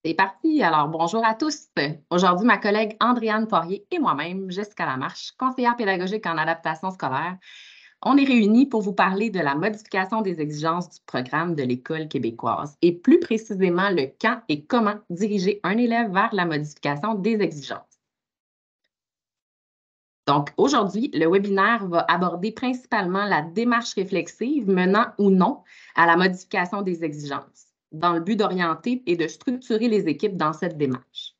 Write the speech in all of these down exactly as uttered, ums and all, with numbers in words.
C'est parti. Alors, bonjour à tous. Aujourd'hui, ma collègue Andréane Poirier et moi-même, Jessica Lamarche, conseillère pédagogique en adaptation scolaire, on est réunis pour vous parler de la modification des exigences du programme de l'École québécoise et plus précisément le quand et comment diriger un élève vers la modification des exigences. Donc, aujourd'hui, le webinaire va aborder principalement la démarche réflexive menant ou non à la modification des exigences, dans le but d'orienter et de structurer les équipes dans cette démarche.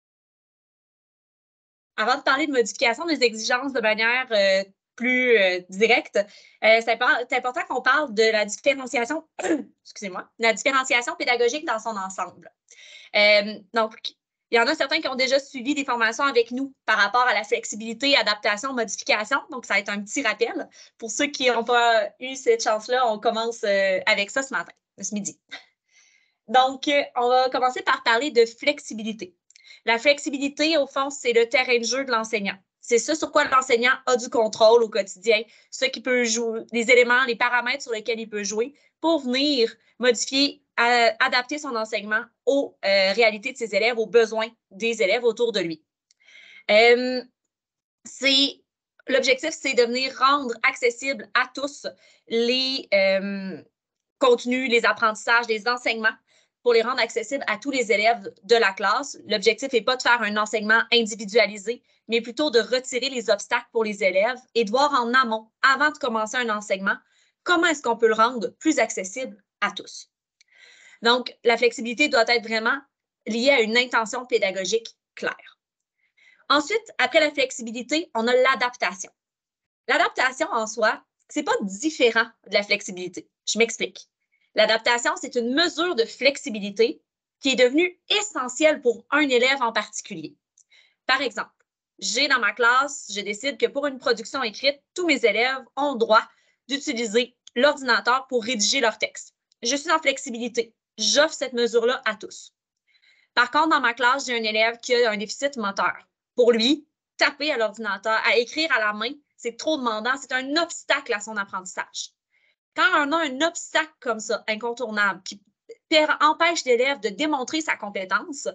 Avant de parler de modification des exigences de manière euh, plus euh, directe, euh, c'est important qu'on parle de la différenciation, excusez-moi, la différenciation pédagogique dans son ensemble. Euh, donc, il y en a certains qui ont déjà suivi des formations avec nous par rapport à la flexibilité, adaptation, modification. Donc, ça va être un petit rappel. Pour ceux qui n'ont pas eu cette chance-là, on commence euh, avec ça ce matin, ce midi. Donc, euh, on va commencer par parler de flexibilité. La flexibilité, au fond, c'est le terrain de jeu de l'enseignant. C'est ça sur quoi l'enseignant a du contrôle au quotidien, ce qui peut jouer, les éléments, les paramètres sur lesquels il peut jouer pour venir modifier, euh, adapter son enseignement aux euh, réalités de ses élèves, aux besoins des élèves autour de lui. Euh, c'est, l'objectif, c'est de venir rendre accessible à tous les euh, contenus, les apprentissages, les enseignements pour les rendre accessibles à tous les élèves de la classe. L'objectif n'est pas de faire un enseignement individualisé, mais plutôt de retirer les obstacles pour les élèves et de voir en amont, avant de commencer un enseignement, comment est-ce qu'on peut le rendre plus accessible à tous. Donc, la flexibilité doit être vraiment liée à une intention pédagogique claire. Ensuite, après la flexibilité, on a l'adaptation. L'adaptation en soi, ce n'est pas différent de la flexibilité. Je m'explique. L'adaptation, c'est une mesure de flexibilité qui est devenue essentielle pour un élève en particulier. Par exemple, j'ai dans ma classe, je décide que pour une production écrite, tous mes élèves ont le droit d'utiliser l'ordinateur pour rédiger leur texte. Je suis en flexibilité. J'offre cette mesure-là à tous. Par contre, dans ma classe, j'ai un élève qui a un déficit moteur. Pour lui, taper à l'ordinateur, à écrire à la main, c'est trop demandant, c'est un obstacle à son apprentissage. Quand on a un obstacle comme ça, incontournable, qui empêche l'élève de démontrer sa compétence,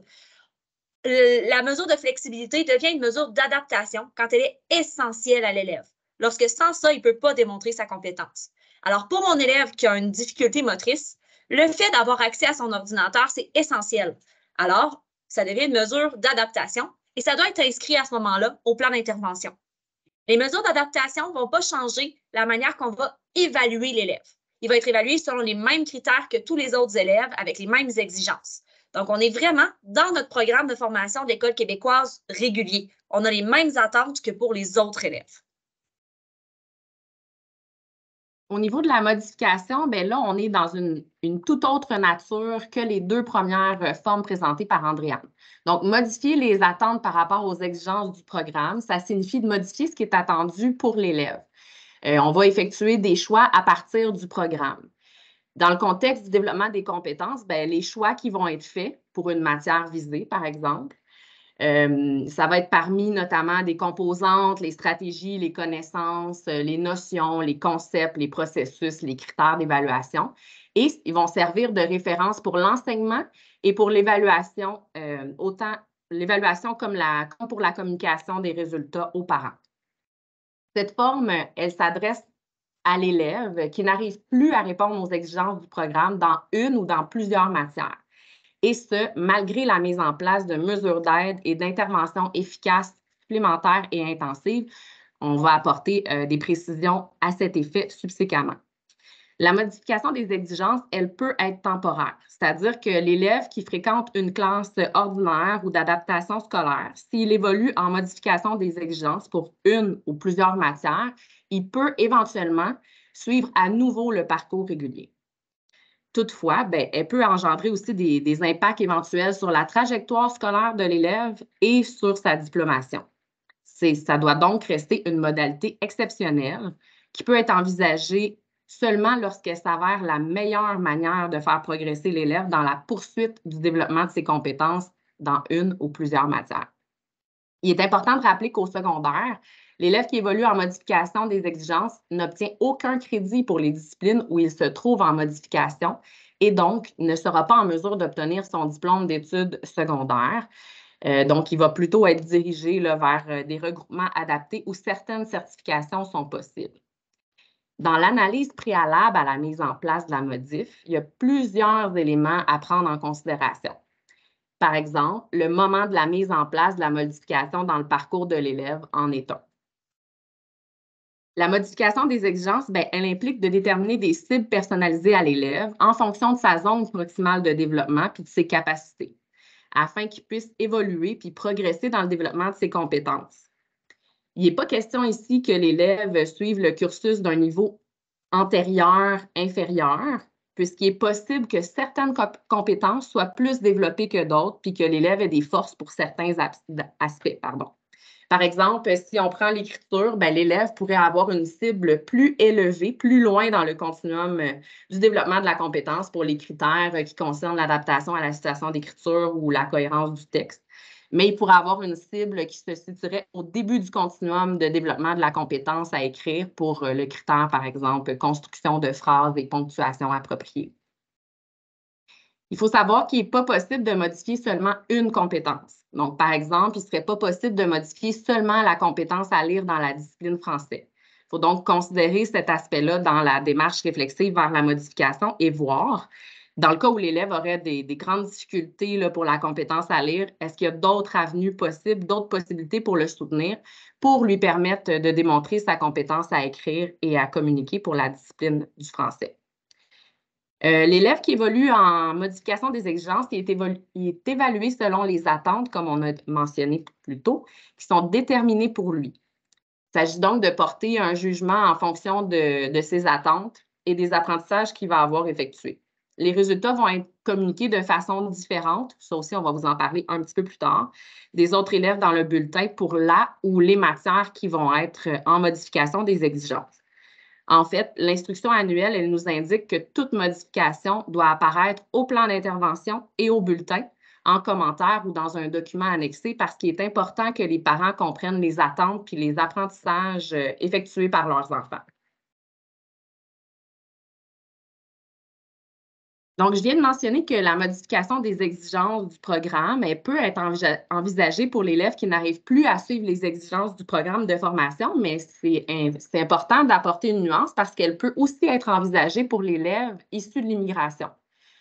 la mesure de flexibilité devient une mesure d'adaptation quand elle est essentielle à l'élève. Lorsque sans ça, il ne peut pas démontrer sa compétence. Alors, pour mon élève qui a une difficulté motrice, le fait d'avoir accès à son ordinateur, c'est essentiel. Alors, ça devient une mesure d'adaptation et ça doit être inscrit à ce moment-là au plan d'intervention. Les mesures d'adaptation ne vont pas changer la manière qu'on va évaluer l'élève. Il va être évalué selon les mêmes critères que tous les autres élèves avec les mêmes exigences. Donc, on est vraiment dans notre programme de formation de l'École québécoise régulier. On a les mêmes attentes que pour les autres élèves. Au niveau de la modification, bien là, on est dans une, une toute autre nature que les deux premières formes présentées par Andréane. Donc, modifier les attentes par rapport aux exigences du programme, ça signifie de modifier ce qui est attendu pour l'élève. Euh, on va effectuer des choix à partir du programme. Dans le contexte du développement des compétences, bien, les choix qui vont être faits pour une matière visée, par exemple, Euh, ça va être parmi notamment des composantes, les stratégies, les connaissances, euh, les notions, les concepts, les processus, les critères d'évaluation. Et ils vont servir de référence pour l'enseignement et pour l'évaluation, euh, autant l'évaluation comme, la, comme pour la communication des résultats aux parents. Cette forme, elle s'adresse à l'élève qui n'arrive plus à répondre aux exigences du programme dans une ou dans plusieurs matières. Et ce, malgré la mise en place de mesures d'aide et d'interventions efficaces, supplémentaires et intensives. On va apporter euh, des précisions à cet effet subséquemment. La modification des exigences, elle peut être temporaire, c'est-à-dire que l'élève qui fréquente une classe ordinaire ou d'adaptation scolaire, s'il évolue en modification des exigences pour une ou plusieurs matières, il peut éventuellement suivre à nouveau le parcours régulier. Toutefois, bien, elle peut engendrer aussi des, des impacts éventuels sur la trajectoire scolaire de l'élève et sur sa diplomation. C'est, ça doit donc rester une modalité exceptionnelle qui peut être envisagée seulement lorsqu'elle s'avère la meilleure manière de faire progresser l'élève dans la poursuite du développement de ses compétences dans une ou plusieurs matières. Il est important de rappeler qu'au secondaire, l'élève qui évolue en modification des exigences n'obtient aucun crédit pour les disciplines où il se trouve en modification et donc ne sera pas en mesure d'obtenir son diplôme d'études secondaires. Euh, donc, il va plutôt être dirigé là, vers euh, des regroupements adaptés où certaines certifications sont possibles. Dans l'analyse préalable à la mise en place de la modif, il y a plusieurs éléments à prendre en considération. Par exemple, le moment de la mise en place de la modification dans le parcours de l'élève en est un. La modification des exigences, bien, elle implique de déterminer des cibles personnalisées à l'élève en fonction de sa zone proximale de développement puis de ses capacités, afin qu'il puisse évoluer puis progresser dans le développement de ses compétences. Il n'est pas question ici que l'élève suive le cursus d'un niveau antérieur, inférieur, puisqu'il est possible que certaines compétences soient plus développées que d'autres, puis que l'élève ait des forces pour certains aspects. Pardon. Par exemple, si on prend l'écriture, ben, l'élève pourrait avoir une cible plus élevée, plus loin dans le continuum euh, du développement de la compétence pour les critères euh, qui concernent l'adaptation à la situation d'écriture ou la cohérence du texte. Mais il pourrait avoir une cible qui se situerait au début du continuum de développement de la compétence à écrire pour euh, le critère, par exemple, construction de phrases et ponctuation appropriée. Il faut savoir qu'il n'est pas possible de modifier seulement une compétence. Donc, par exemple, il ne serait pas possible de modifier seulement la compétence à lire dans la discipline français. Il faut donc considérer cet aspect-là dans la démarche réflexive vers la modification et voir, dans le cas où l'élève aurait des, des grandes difficultés là, pour la compétence à lire, est-ce qu'il y a d'autres avenues possibles, d'autres possibilités pour le soutenir, pour lui permettre de démontrer sa compétence à écrire et à communiquer pour la discipline du français. Euh, L'élève qui évolue en modification des exigences, il est, évolu- il est évalué selon les attentes, comme on a mentionné plus tôt, qui sont déterminées pour lui. Il s'agit donc de porter un jugement en fonction de, de ses attentes et des apprentissages qu'il va avoir effectués. Les résultats vont être communiqués de façon différente, ça aussi on va vous en parler un petit peu plus tard, des autres élèves dans le bulletin pour la ou les matières qui vont être en modification des exigences. En fait, l'instruction annuelle, elle nous indique que toute modification doit apparaître au plan d'intervention et au bulletin, en commentaire ou dans un document annexé, parce qu'il est important que les parents comprennent les attentes puis les apprentissages euh, effectués par leurs enfants. Donc, je viens de mentionner que la modification des exigences du programme, elle peut être envisagée pour l'élève qui n'arrive plus à suivre les exigences du programme de formation, mais c'est important d'apporter une nuance parce qu'elle peut aussi être envisagée pour l'élève issu de l'immigration.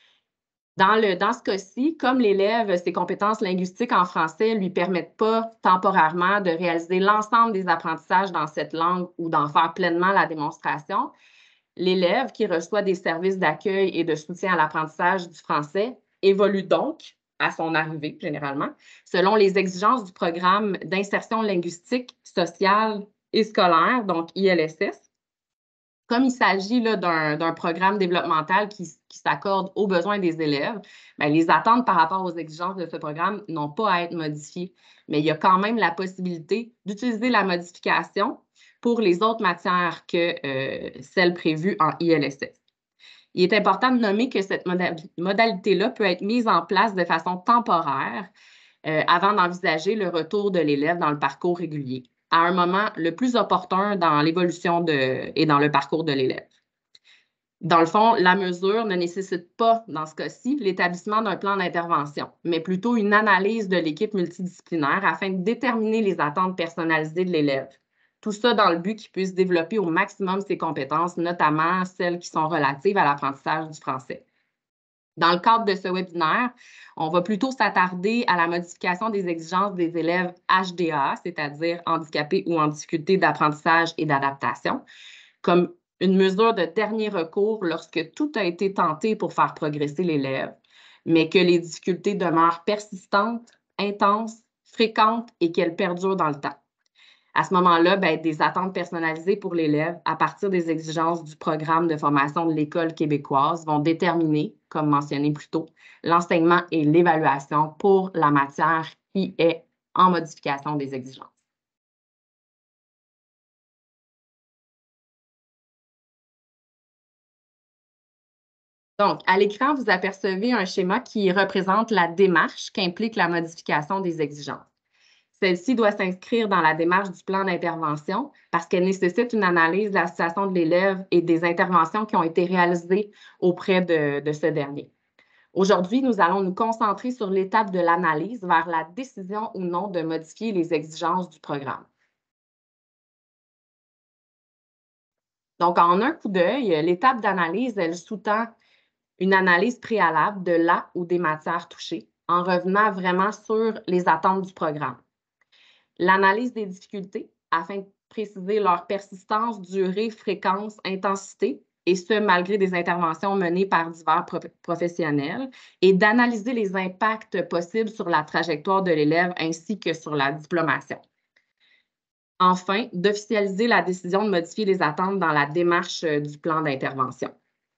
Dans, le, dans ce cas-ci, comme l'élève, ses compétences linguistiques en français ne lui permettent pas temporairement de réaliser l'ensemble des apprentissages dans cette langue ou d'en faire pleinement la démonstration, l'élève qui reçoit des services d'accueil et de soutien à l'apprentissage du français évolue donc, à son arrivée généralement, selon les exigences du programme d'insertion linguistique, sociale et scolaire, donc I L S S. Comme il s'agit d'un programme développemental qui, qui s'accorde aux besoins des élèves, bien, les attentes par rapport aux exigences de ce programme n'ont pas à être modifiées, mais il y a quand même la possibilité d'utiliser la modification pour les autres matières que euh, celles prévues en I L S S. Il est important de nommer que cette modalité-là peut être mise en place de façon temporaire euh, avant d'envisager le retour de l'élève dans le parcours régulier, à un moment le plus opportun dans l'évolution et dans le parcours de l'élève. Dans le fond, la mesure ne nécessite pas, dans ce cas-ci, l'établissement d'un plan d'intervention, mais plutôt une analyse de l'équipe multidisciplinaire afin de déterminer les attentes personnalisées de l'élève. Tout ça dans le but qu'il puisse développer au maximum ses compétences, notamment celles qui sont relatives à l'apprentissage du français. Dans le cadre de ce webinaire, on va plutôt s'attarder à la modification des exigences des élèves H D A, c'est-à-dire handicapés ou en difficulté d'apprentissage et d'adaptation, comme une mesure de dernier recours lorsque tout a été tenté pour faire progresser l'élève, mais que les difficultés demeurent persistantes, intenses, fréquentes et qu'elles perdurent dans le temps. À ce moment-là, ben, des attentes personnalisées pour l'élève à partir des exigences du programme de formation de l'École québécoise vont déterminer, comme mentionné plus tôt, l'enseignement et l'évaluation pour la matière qui est en modification des exigences. Donc, à l'écran, vous apercevez un schéma qui représente la démarche qu'implique la modification des exigences. Celle-ci doit s'inscrire dans la démarche du plan d'intervention parce qu'elle nécessite une analyse de la situation de l'élève et des interventions qui ont été réalisées auprès de, de ce dernier. Aujourd'hui, nous allons nous concentrer sur l'étape de l'analyse vers la décision ou non de modifier les exigences du programme. Donc, en un coup d'œil, l'étape d'analyse, elle sous-tend une analyse préalable de la ou des matières touchées en revenant vraiment sur les attentes du programme. L'analyse des difficultés afin de préciser leur persistance, durée, fréquence, intensité, et ce, malgré des interventions menées par divers pro professionnels, et d'analyser les impacts possibles sur la trajectoire de l'élève ainsi que sur la diplomation. Enfin, d'officialiser la décision de modifier les attentes dans la démarche du plan d'intervention.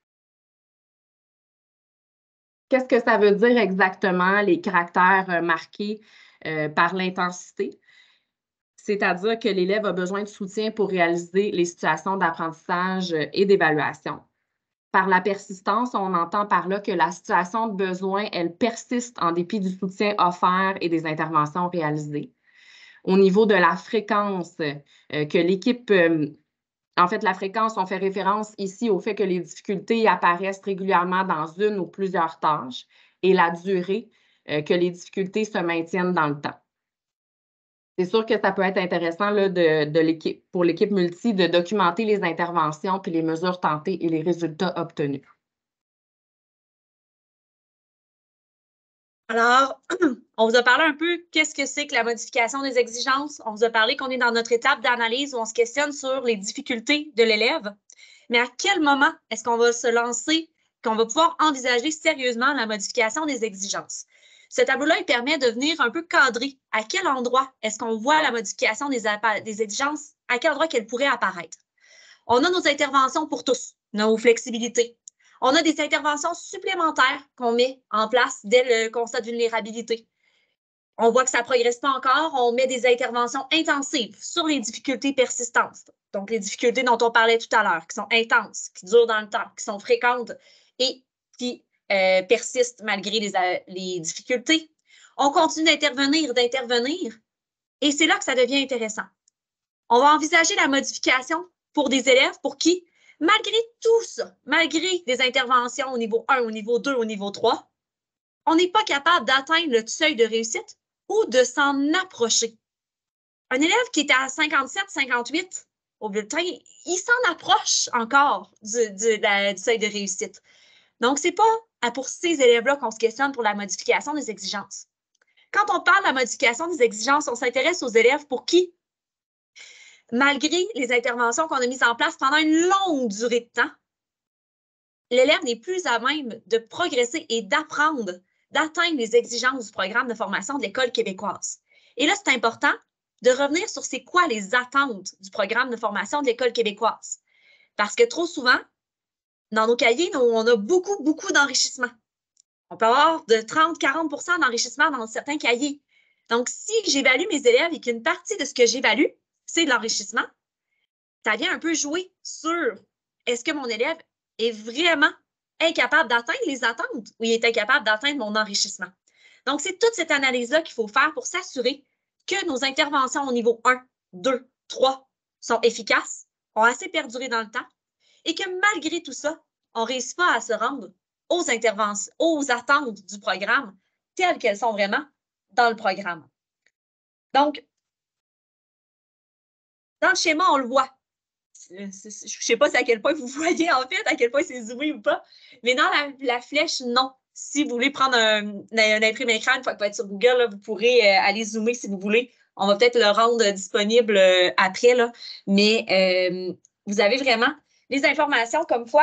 Qu'est-ce que ça veut dire exactement, les caractères marqués euh, par l'intensité? C'est-à-dire que l'élève a besoin de soutien pour réaliser les situations d'apprentissage et d'évaluation. Par la persistance, on entend par là que la situation de besoin, elle persiste en dépit du soutien offert et des interventions réalisées. Au niveau de la fréquence, euh, que l'équipe, euh, en fait, la fréquence, on fait référence ici au fait que les difficultés apparaissent régulièrement dans une ou plusieurs tâches, et la durée, euh, que les difficultés se maintiennent dans le temps. C'est sûr que ça peut être intéressant là, de, de l'équipe, pour l'équipe multi de documenter les interventions puis les mesures tentées et les résultats obtenus. Alors, on vous a parlé un peu qu'est-ce que c'est que la modification des exigences. On vous a parlé qu'on est dans notre étape d'analyse où on se questionne sur les difficultés de l'élève. Mais à quel moment est-ce qu'on va se lancer, qu'on va pouvoir envisager sérieusement la modification des exigences? Ce tableau-là, il permet de venir un peu cadrer à quel endroit est-ce qu'on voit la modification des, des exigences, à quel endroit qu'elle pourrait apparaître. On a nos interventions pour tous, nos flexibilités. On a des interventions supplémentaires qu'on met en place dès le constat de vulnérabilité. On voit que ça ne progresse pas encore, on met des interventions intensives sur les difficultés persistantes. Donc, les difficultés dont on parlait tout à l'heure, qui sont intenses, qui durent dans le temps, qui sont fréquentes et qui euh, persistent malgré les, les difficultés. On continue d'intervenir, d'intervenir, et c'est là que ça devient intéressant. On va envisager la modification pour des élèves pour qui, malgré tout ça, malgré des interventions au niveau un, au niveau deux, au niveau trois, on n'est pas capable d'atteindre le seuil de réussite ou de s'en approcher. Un élève qui est à cinquante-sept, cinquante-huit au bulletin, il s'en approche encore du, du, la, du seuil de réussite. Donc, ce n'est pas pour ces élèves-là qu'on se questionne pour la modification des exigences. Quand on parle de la modification des exigences, on s'intéresse aux élèves pour qui, malgré les interventions qu'on a mises en place pendant une longue durée de temps, l'élève n'est plus à même de progresser et d'apprendre, d'atteindre les exigences du programme de formation de l'École québécoise. Et là, c'est important de revenir sur c'est quoi les attentes du programme de formation de l'École québécoise. Parce que trop souvent, dans nos cahiers, on a beaucoup, beaucoup d'enrichissement. On peut avoir de trente à quarante pour cent d'enrichissement dans certains cahiers. Donc, si j'évalue mes élèves et qu'une partie de ce que j'évalue, c'est de l'enrichissement, ça vient un peu jouer sur est-ce que mon élève est vraiment incapable d'atteindre les attentes ou il est incapable d'atteindre mon enrichissement. Donc, c'est toute cette analyse-là qu'il faut faire pour s'assurer que nos interventions au niveau un, deux, trois sont efficaces, ont assez perduré dans le temps et que malgré tout ça, on ne réussit pas à se rendre aux interventions, aux attentes du programme telles qu'elles sont vraiment dans le programme. Donc, dans le schéma, on le voit. Je ne sais pas à quel point vous voyez, en fait, à quel point c'est zoomé ou pas, mais dans la, la flèche, non. Si vous voulez prendre un, un imprimé écran, une fois que vous êtes sur Google, là, vous pourrez euh, aller zoomer si vous voulez. On va peut-être le rendre disponible euh, après, là. Mais euh, vous avez vraiment les informations comme quoi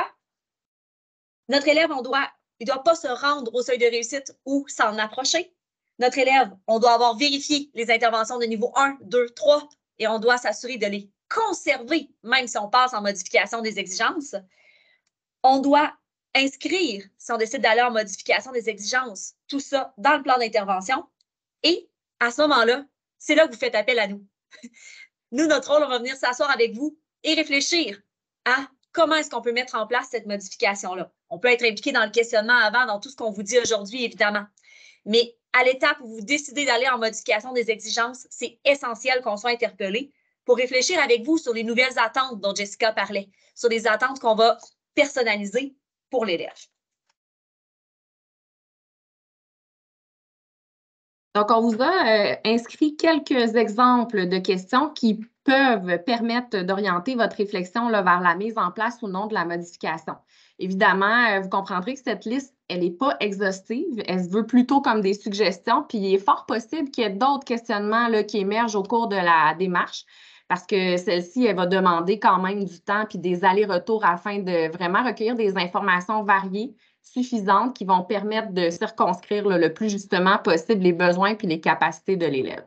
notre élève, on doit, il ne doit pas se rendre au seuil de réussite ou s'en approcher. Notre élève, on doit avoir vérifié les interventions de niveau un, deux, trois et on doit s'assurer de les conserver, même si on passe en modification des exigences. On doit inscrire, si on décide d'aller en modification des exigences, tout ça dans le plan d'intervention. Et à ce moment-là, c'est là que vous faites appel à nous. Nous, notre rôle, on va venir s'asseoir avec vous et réfléchir à comment est-ce qu'on peut mettre en place cette modification-là. On peut être impliqué dans le questionnement avant, dans tout ce qu'on vous dit aujourd'hui, évidemment. Mais à l'étape où vous décidez d'aller en modification des exigences, c'est essentiel qu'on soit interpellé pour réfléchir avec vous sur les nouvelles attentes dont Jessica parlait, sur les attentes qu'on va personnaliser pour l'élève. Donc, on vous a euh, inscrit quelques exemples de questions qui peuvent permettre d'orienter votre réflexion là, vers la mise en place ou non de la modification. Évidemment, euh, vous comprendrez que cette liste, elle n'est pas exhaustive, elle se veut plutôt comme des suggestions, puis il est fort possible qu'il y ait d'autres questionnements là, qui émergent au cours de la démarche, parce que celle-ci, elle va demander quand même du temps puis des allers-retours afin de vraiment recueillir des informations variées, suffisantes, qui vont permettre de circonscrire là, le plus justement possible les besoins puis les capacités de l'élève.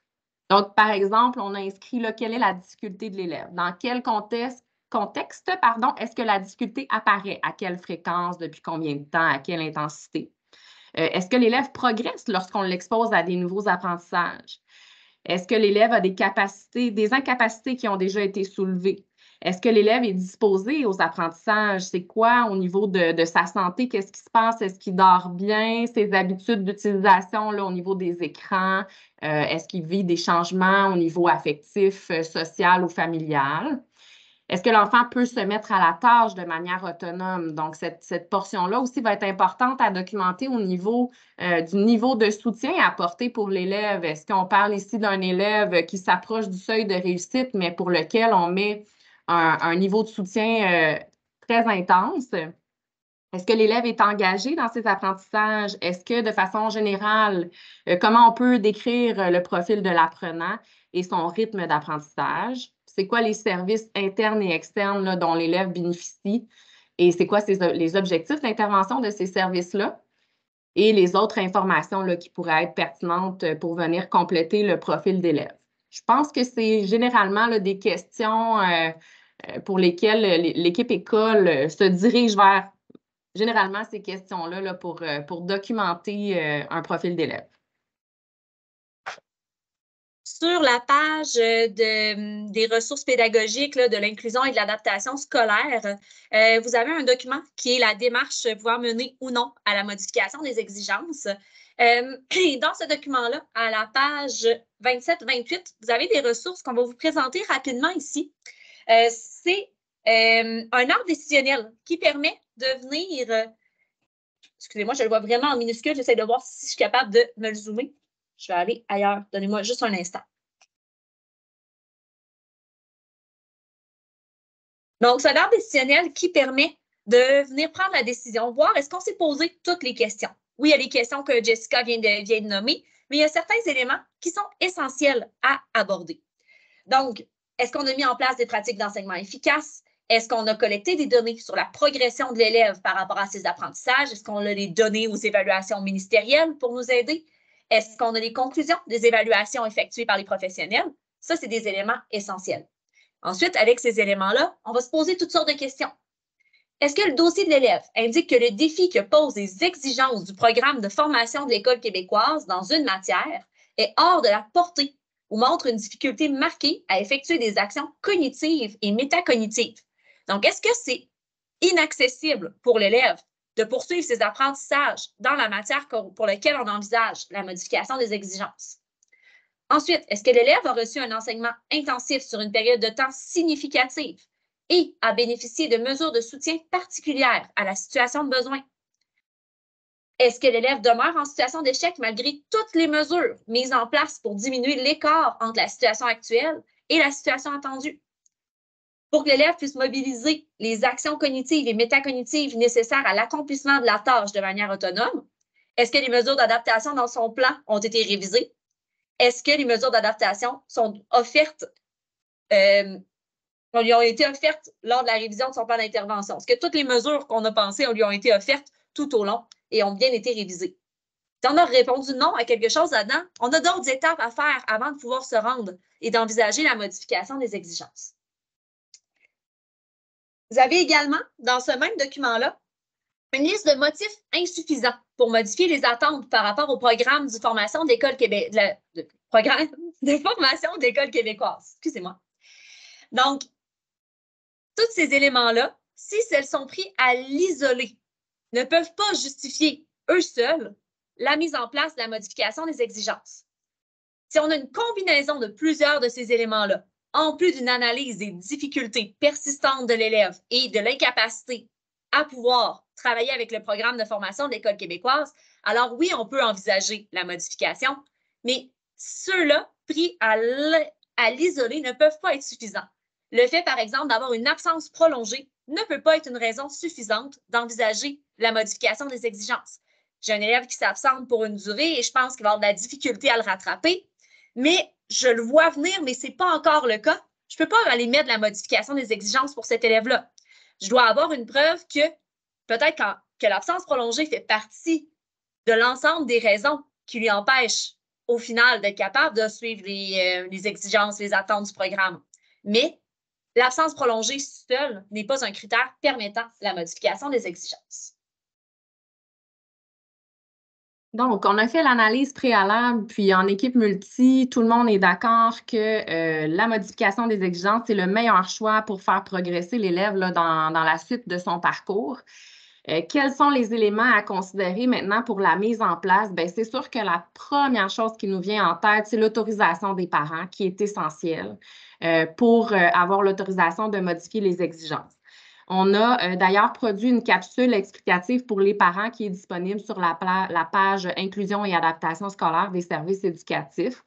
Donc, par exemple, on a inscrit là, quelle est la difficulté de l'élève? Dans quel contexte, contexte pardon, est-ce que la difficulté apparaît? À quelle fréquence? Depuis combien de temps? À quelle intensité? Euh, est-ce que l'élève progresse lorsqu'on l'expose à des nouveaux apprentissages? Est-ce que l'élève a des capacités, des incapacités qui ont déjà été soulevées? Est-ce que l'élève est disposé aux apprentissages? C'est quoi au niveau de, de sa santé? Qu'est-ce qui se passe? Est-ce qu'il dort bien? Ses habitudes d'utilisation là, au niveau des écrans? Euh, est-ce qu'il vit des changements au niveau affectif, euh, social ou familial? Est-ce que l'enfant peut se mettre à la tâche de manière autonome? Donc, cette, cette portion-là aussi va être importante à documenter au niveau euh, du niveau de soutien apporté pour l'élève. Est-ce qu'on parle ici d'un élève qui s'approche du seuil de réussite, mais pour lequel on met un, un niveau de soutien euh, très intense? Est-ce que l'élève est engagé dans ses apprentissages? Est-ce que, de façon générale, euh, comment on peut décrire le profil de l'apprenant et son rythme d'apprentissage? C'est quoi les services internes et externes là, dont l'élève bénéficie? Et c'est quoi ces, les objectifs d'intervention de ces services-là? Et les autres informations là, qui pourraient être pertinentes pour venir compléter le profil d'élève. Je pense que c'est généralement là, des questions euh, pour lesquelles l'équipe école se dirige vers généralement ces questions-là là, pour, pour documenter euh, un profil d'élève. Sur la page de, des ressources pédagogiques là, de l'inclusion et de l'adaptation scolaire, euh, vous avez un document qui est la démarche pouvoir mener ou non à la modification des exigences. Euh, et dans ce document-là, à la page vingt-sept vingt-huit, vous avez des ressources qu'on va vous présenter rapidement ici. Euh, C'est euh, un arbre décisionnel qui permet de venir... Euh, excusez-moi, je le vois vraiment en minuscule. J'essaie de voir si je suis capable de me le zoomer. Je vais aller ailleurs. Donnez-moi juste un instant. Donc, c'est un arbre décisionnel qui permet de venir prendre la décision, voir est-ce qu'on s'est posé toutes les questions. Oui, il y a les questions que Jessica vient de, vient de nommer, mais il y a certains éléments qui sont essentiels à aborder. Donc, est-ce qu'on a mis en place des pratiques d'enseignement efficaces? Est-ce qu'on a collecté des données sur la progression de l'élève par rapport à ses apprentissages? Est-ce qu'on a les données aux évaluations ministérielles pour nous aider? Est-ce qu'on a les conclusions des évaluations effectuées par les professionnels? Ça, c'est des éléments essentiels. Ensuite, avec ces éléments-là, on va se poser toutes sortes de questions. Est-ce que le dossier de l'élève indique que le défi que posent les exigences du programme de formation de l'École québécoise dans une matière est hors de la portée ou montre une difficulté marquée à effectuer des actions cognitives et métacognitives? Donc, est-ce que c'est inaccessible pour l'élève de poursuivre ses apprentissages dans la matière pour laquelle on envisage la modification des exigences? Ensuite, est-ce que l'élève a reçu un enseignement intensif sur une période de temps significative et a bénéficié de mesures de soutien particulières à la situation de besoin? Est-ce que l'élève demeure en situation d'échec malgré toutes les mesures mises en place pour diminuer l'écart entre la situation actuelle et la situation attendue? Pour que l'élève puisse mobiliser les actions cognitives et métacognitives nécessaires à l'accomplissement de la tâche de manière autonome, est-ce que les mesures d'adaptation dans son plan ont été révisées? Est-ce que les mesures d'adaptation sont offertes, euh, lui ont été offertes lors de la révision de son plan d'intervention? Est-ce que toutes les mesures qu'on a pensées lui ont été offertes tout au long et ont bien été révisées? Si on a répondu non à quelque chose là-dedans, on a d'autres étapes à faire avant de pouvoir se rendre et d'envisager la modification des exigences. Vous avez également, dans ce même document-là, une liste de motifs insuffisants pour modifier les attentes par rapport au programme de formation d'École Québec, de, de, programme de formation d'École québécoise. Excusez-moi. Donc, tous ces éléments-là, si elles sont pris à l'isolé, ne peuvent pas justifier eux seuls la mise en place de la modification des exigences. Si on a une combinaison de plusieurs de ces éléments-là, en plus d'une analyse des difficultés persistantes de l'élève et de l'incapacité à pouvoir travailler avec le programme de formation de l'École québécoise, alors oui, on peut envisager la modification, mais ceux-là, pris à l'isolé, ne peuvent pas être suffisants. Le fait, par exemple, d'avoir une absence prolongée ne peut pas être une raison suffisante d'envisager la modification des exigences. J'ai un élève qui s'absente pour une durée et je pense qu'il va avoir de la difficulté à le rattraper, mais je le vois venir, mais ce n'est pas encore le cas. Je ne peux pas aller mettre la modification des exigences pour cet élève-là. Je dois avoir une preuve que peut-être que l'absence prolongée fait partie de l'ensemble des raisons qui lui empêchent, au final, d'être capable de suivre les, euh, les exigences, les attentes du programme. Mais l'absence prolongée seule n'est pas un critère permettant la modification des exigences. Donc, on a fait l'analyse préalable, puis en équipe multi, tout le monde est d'accord que euh, la modification des exigences, c'est le meilleur choix pour faire progresser l'élève dans, dans la suite de son parcours. Euh, quels sont les éléments à considérer maintenant pour la mise en place? Bien, c'est sûr que la première chose qui nous vient en tête, c'est l'autorisation des parents, qui est essentielle euh, pour euh, avoir l'autorisation de modifier les exigences. On a euh, d'ailleurs produit une capsule explicative pour les parents qui est disponible sur la, la page Inclusion et adaptation scolaire des services éducatifs.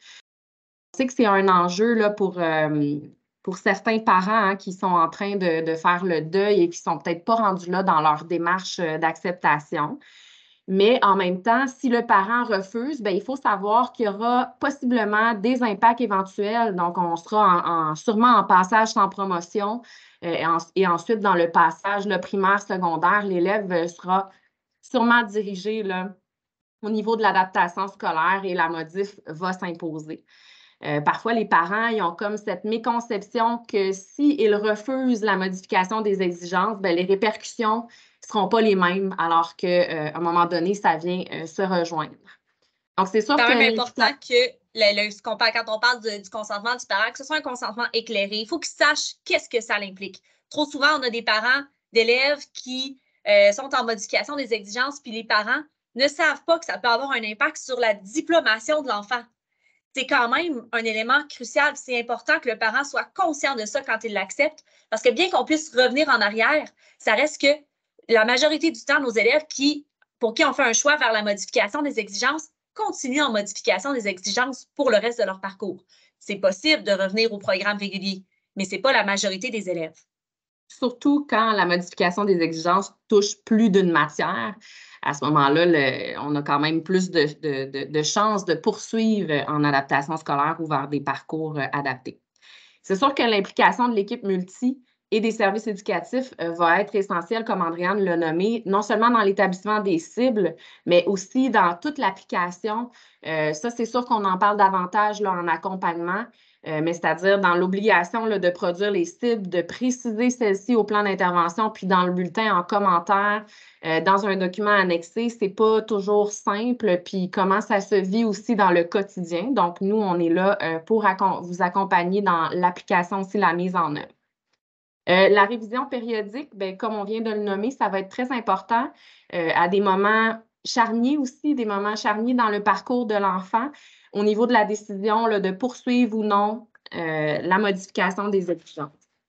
On sait que c'est un enjeu là, pour, euh, pour certains parents hein, qui sont en train de, de faire le deuil et qui ne sont peut-être pas rendus là dans leur démarche d'acceptation. Mais en même temps, si le parent refuse, bien, il faut savoir qu'il y aura possiblement des impacts éventuels. Donc, on sera en, en, sûrement en passage sans promotion euh, et, en, et ensuite dans le passage le primaire, secondaire, l'élève sera sûrement dirigé là, au niveau de l'adaptation scolaire et la modif va s'imposer. Euh, parfois, les parents ils ont comme cette méconception que s'ils refusent la modification des exigences, bien, les répercussions ne seront pas les mêmes, alors qu'à euh, un moment donné, ça vient euh, se rejoindre. Donc, c'est sûr que... C'est quand même que important que, le, le, quand on parle de, du consentement du parent, que ce soit un consentement éclairé. Il faut qu'il sache qu'est-ce que ça implique. Trop souvent, on a des parents d'élèves qui euh, sont en modification des exigences, puis les parents ne savent pas que ça peut avoir un impact sur la diplomation de l'enfant. C'est quand même un élément crucial. C'est important que le parent soit conscient de ça quand il l'accepte, parce que bien qu'on puisse revenir en arrière, ça reste que la majorité du temps, nos élèves qui, pour qui on fait un choix vers la modification des exigences continuent en modification des exigences pour le reste de leur parcours. C'est possible de revenir au programme régulier, mais ce n'est pas la majorité des élèves. Surtout quand la modification des exigences touche plus d'une matière. À ce moment-là, le, on a quand même plus de, de, de, de chances de poursuivre en adaptation scolaire ou vers des parcours adaptés. C'est sûr que l'implication de l'équipe multi et des services éducatifs euh, va être essentielle, comme Andréane l'a nommé, non seulement dans l'établissement des cibles, mais aussi dans toute l'application. Euh, ça, c'est sûr qu'on en parle davantage là, en accompagnement, euh, mais c'est-à-dire dans l'obligation de produire les cibles, de préciser celles-ci au plan d'intervention, puis dans le bulletin en commentaire, euh, dans un document annexé, c'est pas toujours simple, puis comment ça se vit aussi dans le quotidien. Donc, nous, on est là euh, pour accom- vous accompagner dans l'application aussi, la mise en œuvre. Euh, la révision périodique, bien, comme on vient de le nommer, ça va être très important euh, à des moments charniers aussi, des moments charniers dans le parcours de l'enfant au niveau de la décision là, de poursuivre ou non euh, la modification des exigences.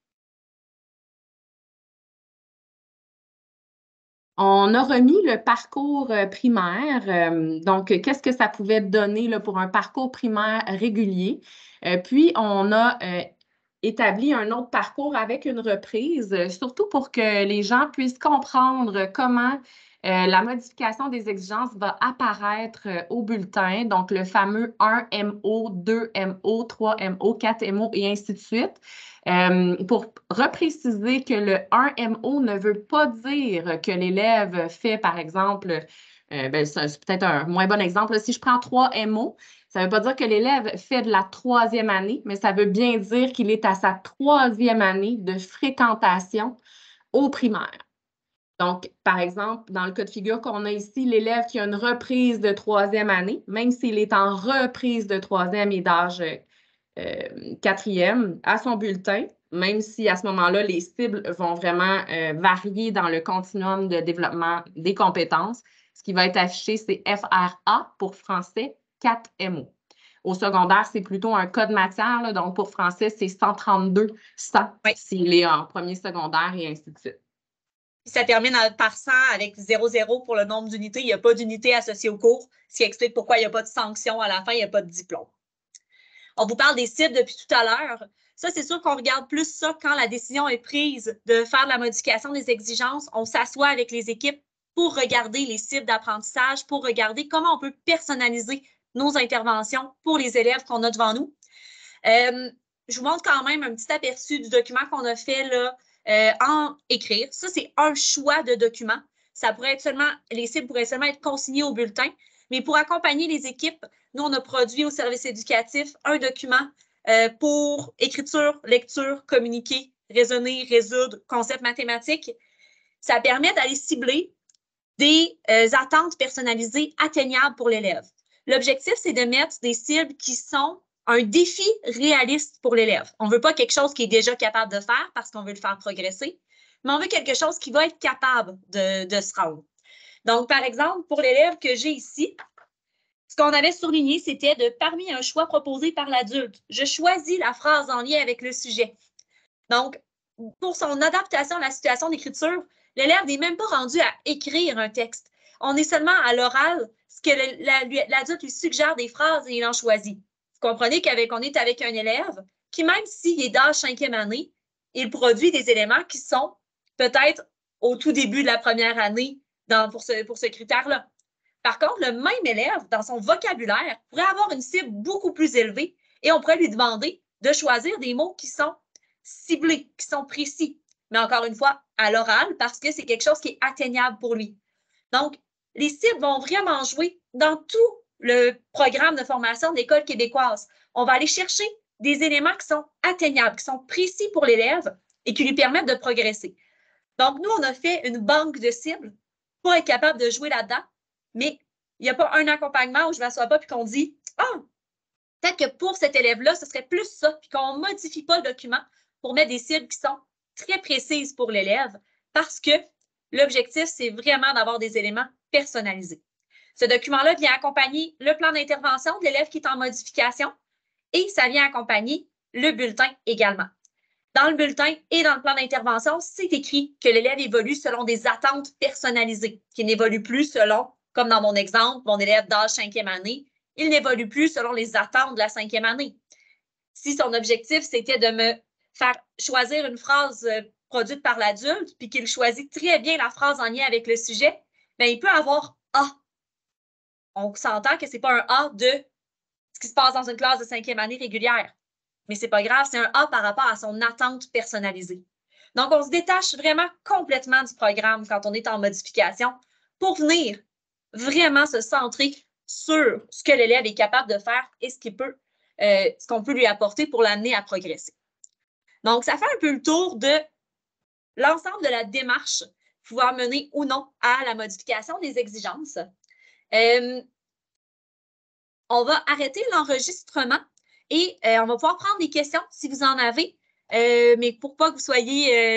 On a remis le parcours primaire. Euh, donc, qu'est-ce que ça pouvait donner là, pour un parcours primaire régulier? Euh, puis, on a euh, établi un autre parcours avec une reprise, surtout pour que les gens puissent comprendre comment euh, la modification des exigences va apparaître au bulletin, donc le fameux un M O, deux M O, trois M O, quatre M O et ainsi de suite. Euh, pour repréciser que le un M O ne veut pas dire que l'élève fait, par exemple, euh, ben, c'est peut-être un moins bon exemple. Si je prends trois M O, ça ne veut pas dire que l'élève fait de la troisième année, mais ça veut bien dire qu'il est à sa troisième année de fréquentation au primaire. Donc, par exemple, dans le cas de figure qu'on a ici, l'élève qui a une reprise de troisième année, même s'il est en reprise de troisième et d'âge euh, quatrième, à son bulletin, même si à ce moment-là, les cibles vont vraiment euh, varier dans le continuum de développement des compétences, Ce qui va être affiché, c'est F R A pour français, quatre M O. Au secondaire, c'est plutôt un code matière, là, donc pour français, c'est cent trente-deux cent Oui. s'il est en premier secondaire et ainsi de suite. Puis ça termine par cent avec zéro zéro pour le nombre d'unités. Il n'y a pas d'unité associée au cours, ce qui explique pourquoi il n'y a pas de sanction à la fin, il n'y a pas de diplôme. On vous parle des cibles depuis tout à l'heure. Ça, c'est sûr qu'on regarde plus ça quand la décision est prise de faire de la modification des exigences. On s'assoit avec les équipes pour regarder les cibles d'apprentissage, pour regarder comment on peut personnaliser nos interventions pour les élèves qu'on a devant nous. Euh, je vous montre quand même un petit aperçu du document qu'on a fait là, euh, en écrire. Ça, c'est un choix de document. Ça pourrait être seulement, les cibles pourraient seulement être consignées au bulletin, mais pour accompagner les équipes, nous, on a produit au service éducatif un document euh, pour écriture, lecture, communiquer, raisonner, résoudre, concepts mathématiques. Ça permet d'aller cibler des euh, attentes personnalisées atteignables pour l'élève. L'objectif, c'est de mettre des cibles qui sont un défi réaliste pour l'élève. On ne veut pas quelque chose qui est déjà capable de faire parce qu'on veut le faire progresser, mais on veut quelque chose qui va être capable de, de se rendre. Donc, par exemple, pour l'élève que j'ai ici, ce qu'on avait souligné, c'était de parmi un choix proposé par l'adulte, je choisis la phrase en lien avec le sujet. Donc, pour son adaptation à la situation d'écriture, l'élève n'est même pas rendu à écrire un texte. On est seulement à l'oral, ce que l'adulte lui suggère des phrases et il en choisit. Vous comprenez qu'on est avec un élève qui, même s'il est d'âge cinquième année, il produit des éléments qui sont peut-être au tout début de la première année dans, pour ce, pour ce critère-là. Par contre, le même élève, dans son vocabulaire, pourrait avoir une cible beaucoup plus élevée et on pourrait lui demander de choisir des mots qui sont ciblés, qui sont précis. Mais encore une fois, à l'oral, parce que c'est quelque chose qui est atteignable pour lui. Donc, les cibles vont vraiment jouer dans tout le programme de formation de l'École québécoise. On va aller chercher des éléments qui sont atteignables, qui sont précis pour l'élève et qui lui permettent de progresser. Donc, nous, on a fait une banque de cibles pour être capable de jouer là-dedans, mais il n'y a pas un accompagnement où je ne m'assois pas et qu'on dit « Ah, oh, peut-être que pour cet élève-là, ce serait plus ça », puis qu'on ne modifie pas le document pour mettre des cibles qui sont très précises pour l'élève parce que l'objectif, c'est vraiment d'avoir des éléments personnalisés. Ce document-là vient accompagner le plan d'intervention de l'élève qui est en modification et ça vient accompagner le bulletin également. Dans le bulletin et dans le plan d'intervention, c'est écrit que l'élève évolue selon des attentes personnalisées, qui n'évolue plus selon, comme dans mon exemple, mon élève d'âge cinquième année, il n'évolue plus selon les attentes de la cinquième année. Si son objectif, c'était de me faire choisir une phrase produite par l'adulte, puis qu'il choisit très bien la phrase en lien avec le sujet, bien, il peut avoir A. On s'entend que ce n'est pas un A de ce qui se passe dans une classe de cinquième année régulière. Mais ce n'est pas grave, c'est un A par rapport à son attente personnalisée. Donc, on se détache vraiment complètement du programme quand on est en modification pour venir vraiment se centrer sur ce que l'élève est capable de faire et ce qu'il peut, euh, ce qu'on peut lui apporter pour l'amener à progresser. Donc, ça fait un peu le tour de l'ensemble de la démarche pouvoir mener ou non à la modification des exigences. Euh, on va arrêter l'enregistrement et euh, on va pouvoir prendre des questions si vous en avez, euh, mais pour pas que vous soyez... Euh,